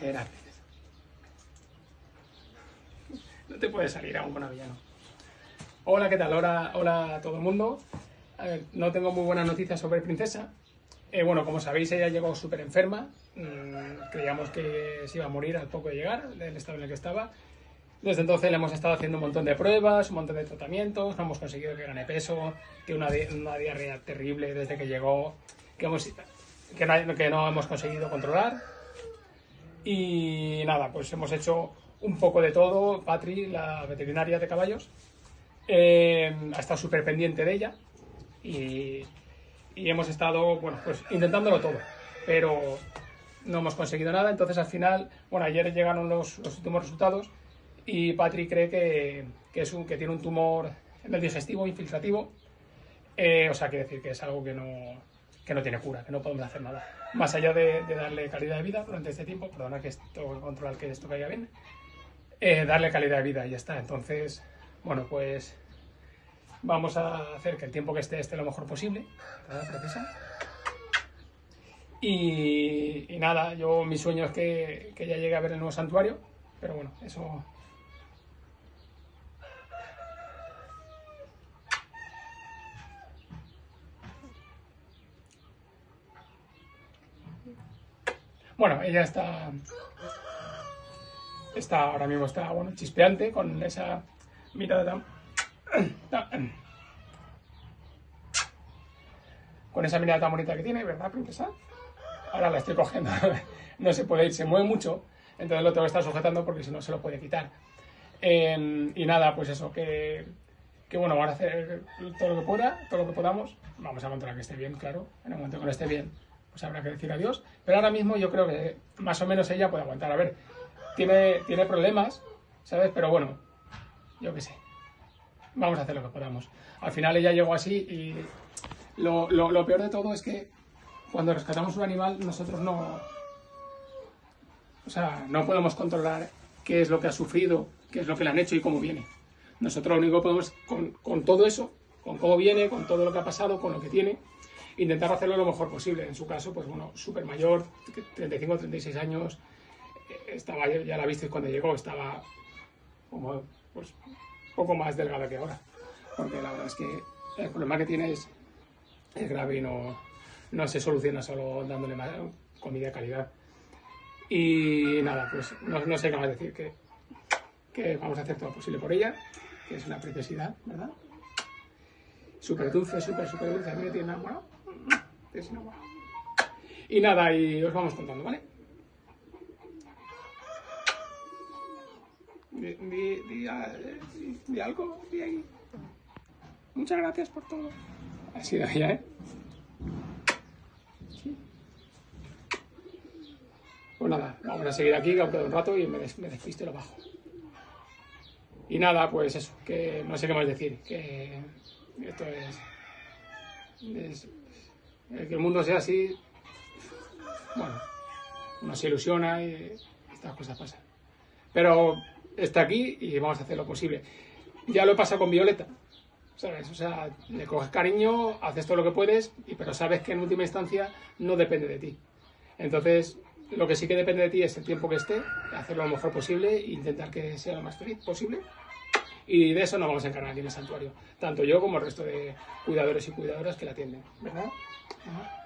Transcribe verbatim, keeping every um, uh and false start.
Era princesa. No te puede salir aún con villano. Hola, ¿qué tal? Hola, hola a todo el mundo. A ver, no tengo muy buenas noticias sobre Princesa. Eh, bueno, como sabéis, ella llegó súper enferma. Mm, creíamos que se iba a morir al poco de llegar, del estado en el que estaba. Desde entonces le hemos estado haciendo un montón de pruebas, un montón de tratamientos. No hemos conseguido que gane peso, que una, di una diarrea terrible desde que llegó, que, hemos, que, no, que no hemos conseguido controlar. Y nada, pues hemos hecho un poco de todo. Patri, la veterinaria de caballos, eh, ha estado súper pendiente de ella y, y hemos estado, bueno, pues intentándolo todo, pero no hemos conseguido nada. Entonces al final, bueno, ayer llegaron los, los últimos resultados y Patri cree que, que, es un, que tiene un tumor en el digestivo infiltrativo, eh, o sea, quiere decir que es algo que no, que no tiene cura, que no podemos hacer nada. Más allá de, de darle calidad de vida durante este tiempo, perdona que esto, controlar que esto caiga bien, eh, darle calidad de vida y ya está. Entonces, bueno, pues vamos a hacer que el tiempo que esté esté lo mejor posible, ¿verdad, precisa? Y, y nada, yo mi sueño es que, que ya llegue a ver el nuevo santuario, pero bueno, eso... Bueno, ella está, está ahora mismo está, bueno, chispeante con esa mirada tan, con esa mirada tan bonita que tiene, ¿verdad, princesa? Ahora la estoy cogiendo, no se puede ir, se mueve mucho, entonces lo tengo que estar sujetando porque si no se lo puede quitar. Eh, y nada, pues eso, que, que bueno, vamos a hacer todo lo que pueda, todo lo que podamos, vamos a controlar que esté bien, claro, en el momento que no esté bien, pues habrá que decir adiós, pero ahora mismo yo creo que más o menos ella puede aguantar. A ver, tiene, tiene problemas, ¿sabes? Pero bueno, yo qué sé, vamos a hacer lo que podamos. Al final ella llegó así y lo, lo, lo peor de todo es que cuando rescatamos un animal nosotros no, o sea, no podemos controlar qué es lo que ha sufrido, qué es lo que le han hecho y cómo viene. Nosotros lo único que podemos, con, con todo eso, con cómo viene, con todo lo que ha pasado, con lo que tiene, intentar hacerlo lo mejor posible. En su caso, pues bueno, súper mayor, treinta y cinco, treinta y seis años, estaba, ya la visteis cuando llegó, estaba como, pues, un poco más delgada que ahora, porque la verdad es que el problema que tiene es, es grave y no, no se soluciona solo dándole más comida de calidad. Y nada, pues no, no sé qué más decir, que, que vamos a hacer todo lo posible por ella, que es una preciosidad, ¿verdad? Súper dulce, súper, súper dulce, a mí me tiene enamorado. Y nada, y os vamos contando, ¿vale? Di, di, di, di, di algo, di ahí. Muchas gracias por todo. Ha sido ella, ¿eh? Sí. Pues nada, vamos a seguir aquí, que aún queda un rato y me, des, me despisto y lo bajo. Y nada, pues eso, que no sé qué más decir, que esto es... es que el mundo sea así, bueno, uno se ilusiona y estas cosas pasan. Pero está aquí y vamos a hacer lo posible. Ya lo he pasado con Violeta, ¿sabes? O sea, le coges cariño, haces todo lo que puedes, pero sabes que en última instancia no depende de ti. Entonces, lo que sí que depende de ti es el tiempo que esté, hacerlo lo mejor posible e intentar que sea lo más feliz posible. Y de eso nos vamos a encargar aquí en el santuario, tanto yo como el resto de cuidadores y cuidadoras que la atienden, ¿verdad? Ajá.